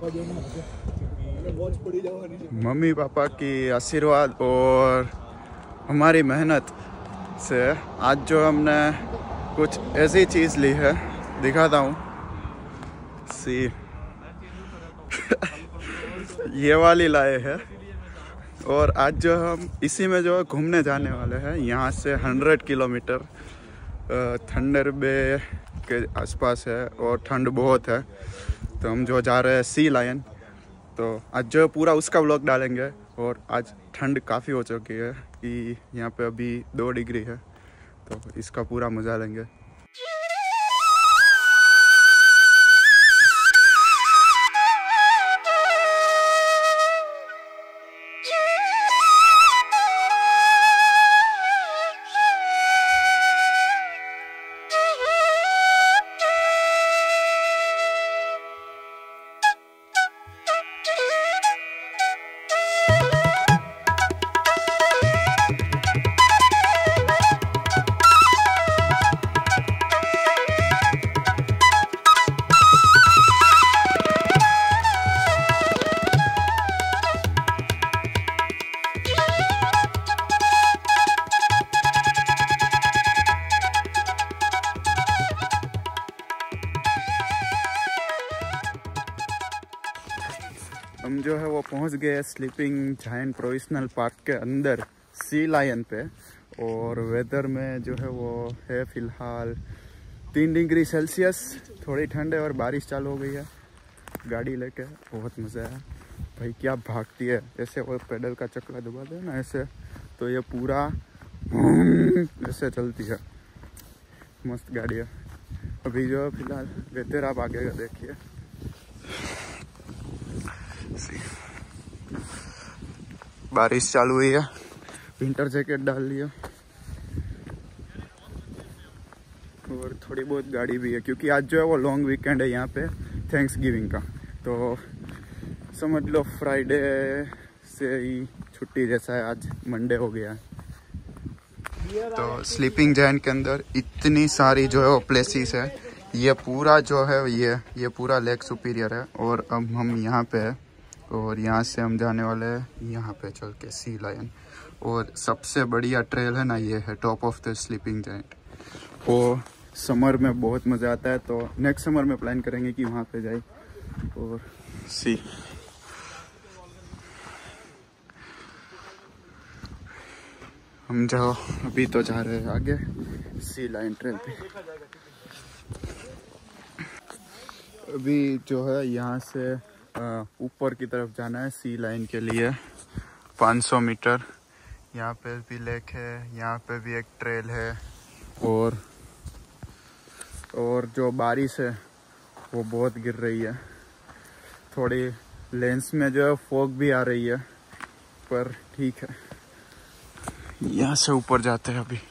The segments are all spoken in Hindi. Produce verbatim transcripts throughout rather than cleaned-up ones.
मम्मी पापा की आशीर्वाद और हमारी मेहनत से आज जो हमने कुछ ऐसी चीज़ ली है, दिखाता हूँ। सी ये वाली लाए हैं और आज जो हम इसी में जो घूमने जाने वाले हैं, यहाँ से हंड्रेड किलोमीटर थंडर बे के आसपास है और ठंड बहुत है, तो हम जो जा रहे हैं सी लायन। तो आज जो पूरा उसका व्लॉग डालेंगे। और आज ठंड काफ़ी हो चुकी है कि यहाँ पे अभी दो डिग्री है, तो इसका पूरा मज़ा लेंगे। हम जो है वो पहुंच गए स्लीपिंग जायंट प्रोविजनल पार्क के अंदर सी लायन पे। और वेदर में जो है वो है फ़िलहाल तीन डिग्री सेल्सियस, थोड़ी ठंड है और बारिश चालू हो गई है। गाड़ी लेके बहुत मज़ा है भाई, क्या भागती है। ऐसे वो पेडल का चक्का दबा दे ना ऐसे, तो ये पूरा ऐसे चलती है। मस्त गाड़ी है। अभी जो फिलहाल वेदर आप आगे का देखिए। बारिश चालू हुई है, विंटर जैकेट डाल लिया और थोड़ी बहुत गाड़ी भी है, क्योंकि आज जो है वो लॉन्ग वीकेंड है यहाँ पे थैंक्स गिविंग का। तो समझ लो फ्राइडे से ही छुट्टी जैसा है, आज मंडे हो गया है। तो स्लीपिंग जायंट के अंदर इतनी सारी जो है वो प्लेसेस है। ये पूरा जो है ये ये पूरा लेक सुपीरियर है और अब हम यहाँ पे है और यहाँ से हम जाने वाले हैं यहाँ पे चल के सी लायन। और सबसे बढ़िया ट्रेल है ना, ये है top of the sleeping giant. वो समर में बहुत मज़ा आता है, तो नेक्स्ट समर में प्लान करेंगे कि वहाँ पे जाए और सी। हम जाओ अभी तो जा रहे हैं आगे सी लायन ट्रेल पे। अभी जो है यहाँ से ऊपर की तरफ जाना है सी लाइन के लिए पाँच सौ मीटर। यहाँ पे भी लेक है, यहाँ पे भी एक ट्रेल है। और और जो बारिश है वो बहुत गिर रही है, थोड़ी लेंस में जो है फॉग भी आ रही है, पर ठीक है। यहाँ से ऊपर जाते हैं अभी।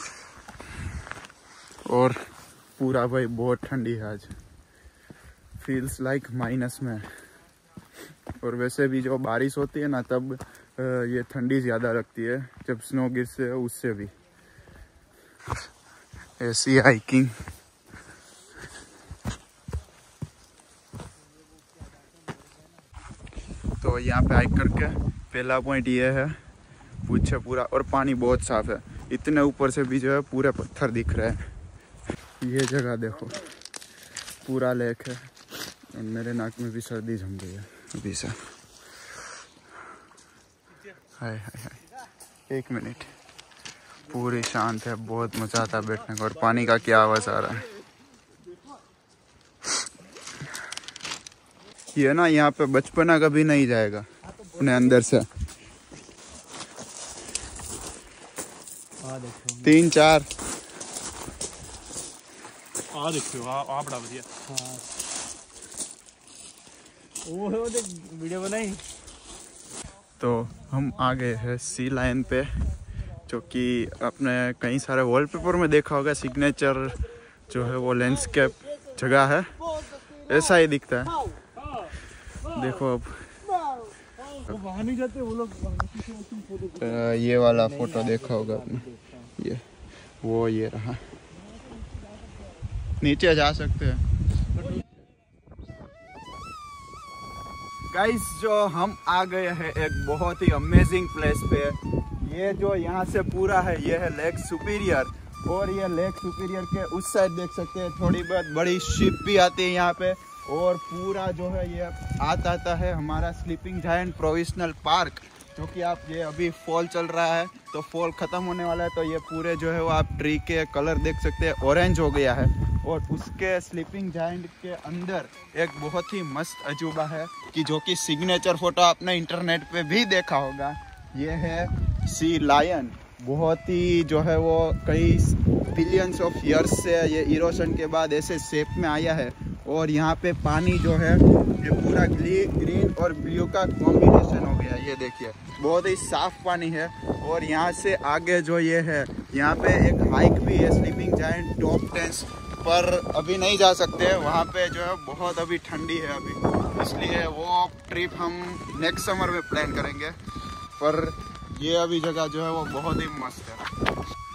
और पूरा भाई बहुत ठंडी है आज, फील्स लाइक माइनस में। और वैसे भी जो बारिश होती है ना, तब ये ठंडी ज़्यादा लगती है, जब स्नो गिरते है उससे भी। ऐसी हाइकिंग। तो यहाँ पे हाइक करके पहला पॉइंट ये है, पूछे पूरा, और पानी बहुत साफ है। इतने ऊपर से भी जो है पूरे पत्थर दिख रहे हैं। ये जगह देखो, पूरा लेक है और मेरे नाक में भी सर्दी जम गई है अभी से। हाय हाय हाय, एक मिनट। पूरी शांत है, बहुत मजा आता है बैठने का। और पानी का क्या आवाज आ रहा है। ये ना यहाँ पे बचपना कभी नहीं जाएगा अपने अंदर से। तीन चार आ देखो आ आ बड़ा बढ़िया। हां वो देख वीडियो बनाई। तो हम आ गए हैं सी लायन पे, जो कि अपने कई सारे वॉलपेपर में देखा होगा। सिग्नेचर जो है वो लैंडस्केप जगह है, ऐसा ही दिखता है। देखो अब वहां नहीं जाते वो लोग। ये वाला फोटो देखा होगा आपने, ये वो ये रहा। नीचे जा सकते हैं। गाइस जो हम आ गए हैं एक बहुत ही अमेजिंग प्लेस पे। ये जो यहाँ से पूरा है ये है लेक सुपीरियर, और ये लेक सुपीरियर के उस साइड देख सकते हैं थोड़ी बहुत बड़ी शिप भी आती है यहाँ पे। और पूरा जो है ये आता आता है हमारा स्लीपिंग जायंट प्रोविजनल पार्क, जो कि आप ये अभी फॉल चल रहा है तो फॉल ख़त्म होने वाला है, तो ये पूरे जो है वो आप ट्री के कलर देख सकते हैं ऑरेंज हो गया है। और उसके स्लीपिंग जायंट के अंदर एक बहुत ही मस्त अजूबा है कि जो कि सिग्नेचर फोटो आपने इंटरनेट पे भी देखा होगा। ये है सी लायन, बहुत ही जो है वो कई बिलियंस ऑफ ईयर्स से ये इरोशन के बाद ऐसे शेप में आया है। और यहाँ पे पानी जो है ये पूरा ग्रीन और ब्लू का कॉम्बिनेशन हो गया, ये देखिए बहुत ही साफ पानी है। और यहाँ से आगे जो ये है यहाँ पे एक हाइक भी है स्लीपिंग जायंट टॉप टेंस, पर अभी नहीं जा सकते, वहाँ पे जो है बहुत अभी ठंडी है अभी, इसलिए वो ट्रिप हम नेक्स्ट समर में प्लान करेंगे। पर ये अभी जगह जो है वो बहुत ही मस्त है।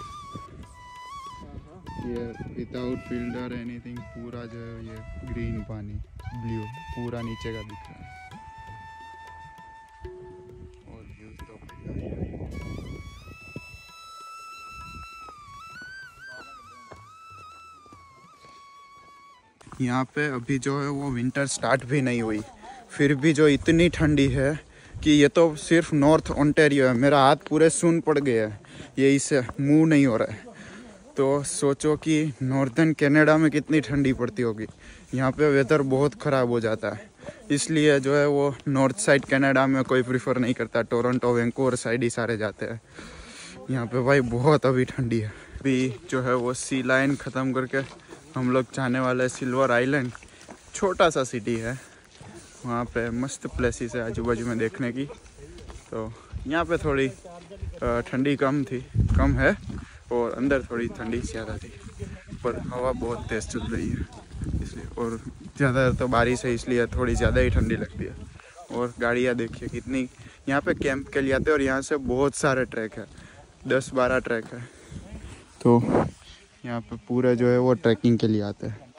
ये विदाउट फिल्टर एनीथिंग, पूरा जो है ये ग्रीन पानी ब्लू पूरा नीचे का दिख रहा है। और व्यू तो यहाँ पे अभी जो है वो विंटर स्टार्ट भी नहीं हुई, फिर भी जो इतनी ठंडी है कि ये तो सिर्फ नॉर्थ ओंटारियो है। मेरा हाथ पूरे सुन पड़ गया है, ये इससे मूव नहीं हो रहा है। तो सोचो कि नॉर्दर्न कनाडा में कितनी ठंडी पड़ती होगी। यहाँ पे वेदर बहुत ख़राब हो जाता है, इसलिए जो है वो नॉर्थ साइड कनाडा में कोई प्रीफर नहीं करता, टोरंटो वैंकूवर साइड ही सारे जाते हैं। यहाँ पे भाई बहुत अभी ठंडी है। अभी जो है वो सी लाइन ख़त्म करके हम लोग जाने वाले हैं सिल्वर आइलैंड, छोटा सा सिटी है, वहाँ पे मस्त प्लेसेस है आजू बाजू में देखने की। तो यहाँ पे थोड़ी ठंडी कम थी कम है और अंदर थोड़ी ठंडी ज़्यादा थी, पर हवा बहुत तेज़ चल रही है इसलिए, और ज़्यादा तो बारिश है इसलिए थोड़ी ज़्यादा ही ठंडी लगती है। और गाड़ियाँ देखिए कितनी यहाँ पे कैंप के लिए आते हैं, और यहाँ से बहुत सारे ट्रैक है, दस बारह ट्रैक है। तो यहाँ पे पूरे जो है वो ट्रैकिंग के लिए आते हैं।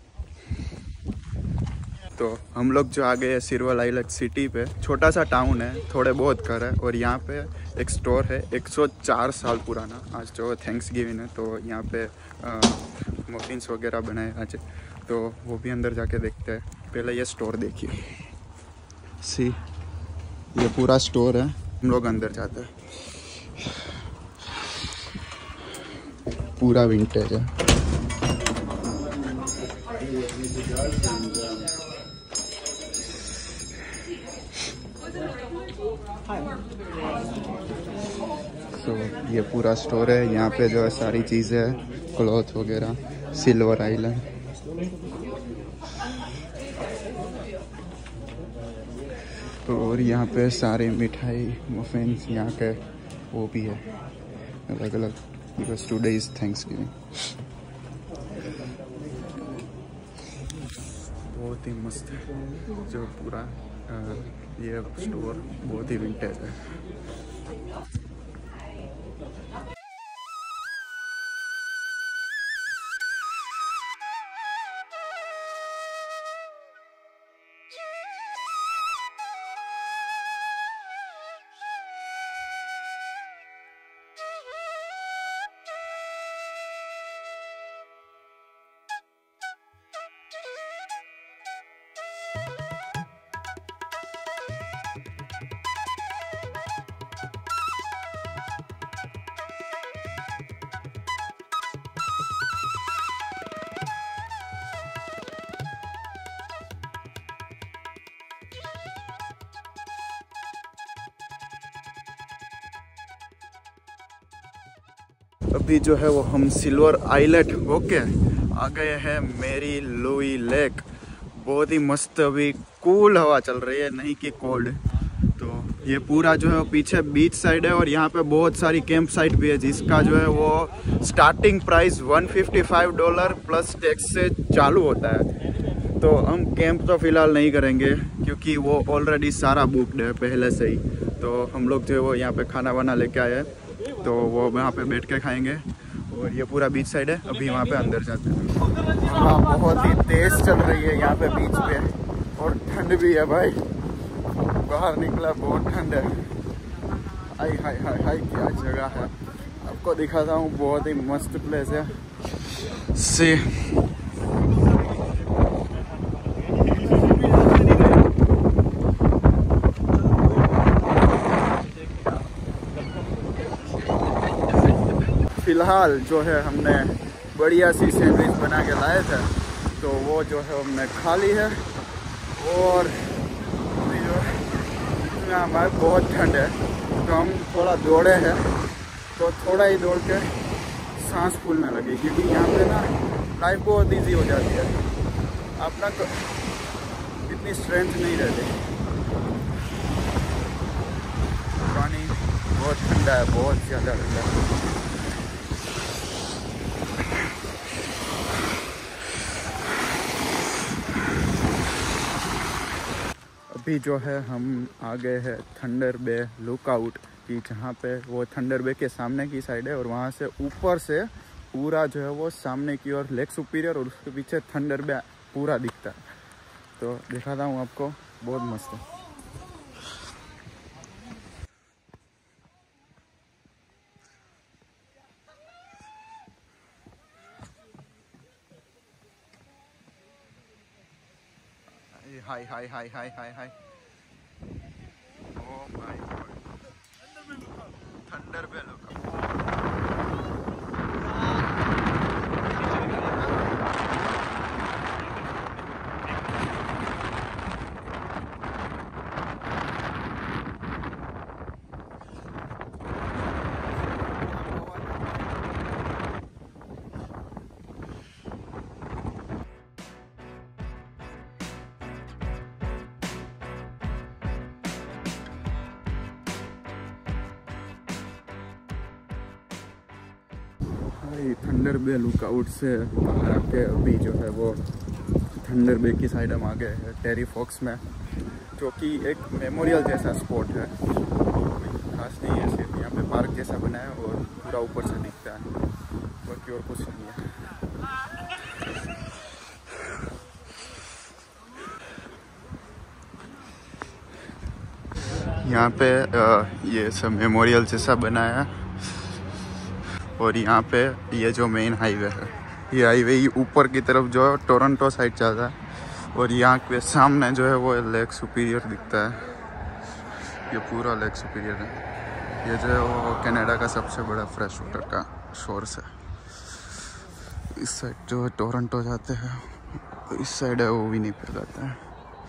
तो हम लोग जो आ गए हैं सिल्वर आइलैंड सिटी पे, छोटा सा टाउन है, थोड़े बहुत घर है, और यहाँ पे एक स्टोर है एक सौ चार साल पुराना। आज जो थैंक्स गिविंग है तो यहाँ पे मफिन्स वगैरह बनाए आज, तो वो भी अंदर जाके देखते हैं। पहले ये स्टोर देखिए, सी ये पूरा स्टोर है, हम लोग अंदर जाते हैं। पूरा विंटेज है। तो ये पूरा स्टोर है, यहाँ पे जो है सारी चीज़ें है, क्लॉथ वगैरह, सिल्वर आइलैंड। और यहाँ पे सारे मिठाई मफिन्स यहाँ के वो भी है अलग अलग, because today is Thanksgiving. बहुत ही मस्त है जो पूरा आ, ये स्टोर बहुत ही विंटेज है। अभी जो है वो हम सिल्वर आइलैंड होके आ गए हैं मेरी लुई लेक। बहुत ही मस्त अभी कूल हवा चल रही है, नहीं कि कोल्ड। तो ये पूरा जो है पीछे बीच साइड है, और यहाँ पे बहुत सारी कैंप साइट भी है, जिसका जो है वो स्टार्टिंग प्राइस एक सौ पचपन डॉलर प्लस टैक्स से चालू होता है। तो हम कैंप तो फ़िलहाल नहीं करेंगे क्योंकि वो ऑलरेडी सारा बुकड है पहले से ही। तो हम लोग जो है वो यहाँ पे खाना वाना लेके आए हैं, तो वो वहाँ पे बैठ के खाएंगे। और ये पूरा बीच साइड है, अभी वहाँ पे अंदर जाते हैं। हाँ, बहुत ही तेज़ चल रही है यहाँ पे बीच पे, और ठंड भी है भाई, बाहर निकला, बहुत ठंड है। हाय हाय हाय हाय, क्या जगह है, आपको दिखाता हूँ। बहुत ही मस्त प्लेस है। सी फिलहाल जो है हमने बढ़िया सी सैंडविच बना के लाए थे, तो वो जो है हमने खा ली है। और अभी जो है हमारे बहुत ठंड है, तो हम थोड़ा दौड़े हैं, तो थोड़ा ही दौड़ के सांस फूलने लगी, क्योंकि यहाँ पे ना लाइफ बहुत इजी हो जाती है, अपना इतनी स्ट्रेंथ नहीं रहती। पानी बहुत ठंडा है, बहुत ज़्यादा ठंडा है। अभी जो है हम आ गए हैं थंडर बे लुकआउट की, जहाँ पे वो थंडर बे के सामने की साइड है, और वहाँ से ऊपर से पूरा जो है वो सामने की ओर लेक सुपीरियर और उसके पीछे थंडर बे पूरा दिखता है। तो दिखाता हूँ आपको, बहुत मस्त है। Hi hi hi hi hi hi, oh my God, Thunder Bay Lookout. Thunder Bay Lookout से बाहर आके अभी जो है वो थंडर बे की साइड हम आ गए हैं टेरी फॉक्स में, जो कि एक मेमोरियल जैसा स्पॉट है। खास नहीं है, सिर्फ यहाँ पे पार्क जैसा बना है और पूरा ऊपर से दिखता है, बाकी और कुछ नहीं है। यहाँ पे ये सब मेमोरियल जैसा बनाया है, और यहाँ पे ये जो मेन हाईवे है, ये हाईवे ऊपर की तरफ जो है टोरंटो साइड जाता है, और यहाँ पे सामने जो है वो लेक सुपीरियर दिखता है। ये पूरा लेक सुपीरियर है। ये जो है वो कनाडा का सबसे बड़ा फ्रेश वाटर का सोर्स है। इस साइड जो है टोरंटो जाते हैं, इस साइड है वो विनिपेग जाता है।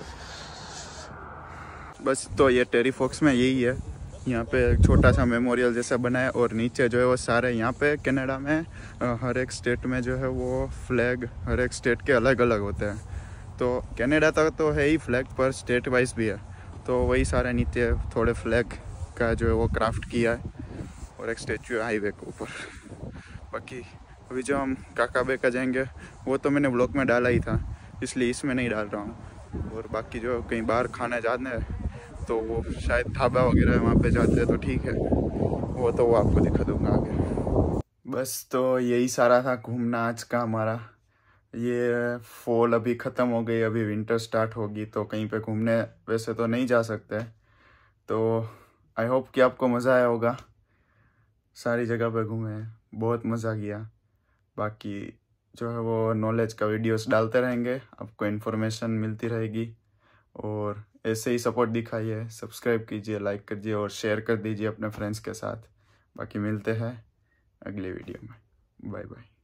बस तो ये टेरी फॉक्स में यही है। यहाँ पे एक छोटा सा मेमोरियल जैसा बना है, और नीचे जो है वो सारे यहाँ पे कनाडा में हर एक स्टेट में जो है वो फ्लैग हर एक स्टेट के अलग अलग होते हैं। तो कनाडा तक तो है ही फ्लैग, पर स्टेट वाइज भी है, तो वही सारे नीचे थोड़े फ्लैग का जो है वो क्राफ्ट किया है, और एक स्टेचू है हाईवे के ऊपर। बाकी अभी जो हम काका बे का जाएंगे वो तो मैंने ब्लॉग में डाला ही था, इसलिए इसमें नहीं डाल रहा हूँ। और बाकी जो कहीं बाहर खाना जाना है तो वो शायद ढाबा वगैरह वहाँ पे जाते हैं, तो ठीक है, वो तो वो आपको दिखा दूंगा आगे। बस तो यही सारा था घूमना आज का हमारा। ये फॉल अभी ख़त्म हो गई, अभी विंटर स्टार्ट होगी, तो कहीं पे घूमने वैसे तो नहीं जा सकते। तो आई होप कि आपको मज़ा आया होगा। सारी जगह पे घूमे, बहुत मज़ा किया। बाकी जो है वो नॉलेज का वीडियोस डालते रहेंगे, आपको इन्फॉर्मेशन मिलती रहेगी, और ऐसे ही सपोर्ट दिखाइए, सब्सक्राइब कीजिए, लाइक कीजिए और शेयर कर दीजिए अपने फ्रेंड्स के साथ। बाकी मिलते हैं अगले वीडियो में। Bye bye.